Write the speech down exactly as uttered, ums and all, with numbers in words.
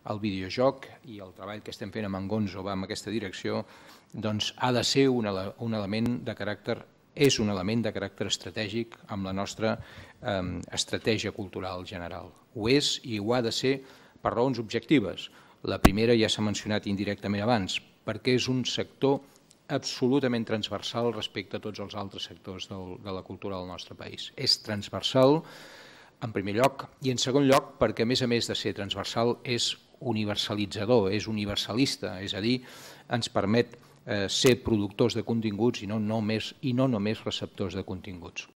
el videojoc i el treball que estem fent amb en Gonzo va en aquesta direcció, doncs ha de ser un, ele un element de caràcter, és un element de caràcter estratègic amb la nostra eh, estratègia cultural general. Ho és i ho ha de ser per raons objectives. La primera ja s'ha mencionat indirectament abans, perquè és un sector absolutament transversal respecte a tots els altres sectors del, de la cultura del nostre país. És transversal, en primer lloc, i en segon lloc perquè a més a més de ser transversal és universalitzador, és universalista, és a dir, ens permet eh, ser productors de continguts i no només, i no només receptors de continguts.